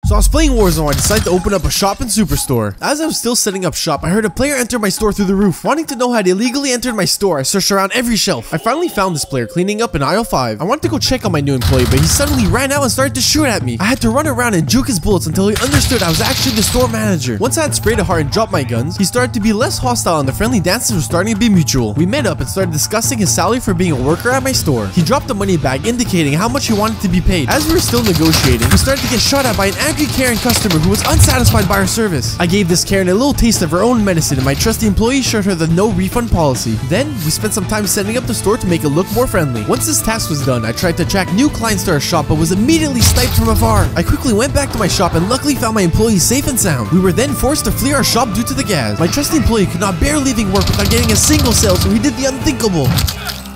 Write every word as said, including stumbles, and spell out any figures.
So I was playing Warzone. I decided to open up a shop and superstore. As I was still setting up shop, I heard a player enter my store through the roof. Wanting to know how they illegally entered my store, I searched around every shelf. I finally found this player cleaning up in aisle five. I wanted to go check on my new employee, but he suddenly ran out and started to shoot at me. I had to run around and juke his bullets until he understood I was actually the store manager. Once I had sprayed a heart and dropped my guns, he started to be less hostile and the friendly dances were starting to be mutual. We met up and started discussing his salary for being a worker at my store. He dropped the money bag, indicating how much he wanted to be paid. As we were still negotiating, we started to get shot at by an angry Karen customer who was unsatisfied by our service. I gave this Karen a little taste of her own medicine and my trusty employee showed her the no refund policy. Then, we spent some time setting up the store to make it look more friendly. Once this task was done, I tried to attract new clients to our shop but was immediately sniped from afar. I quickly went back to my shop and luckily found my employees safe and sound. We were then forced to flee our shop due to the gas. My trusty employee could not bear leaving work without getting a single sale, so he did the unthinkable.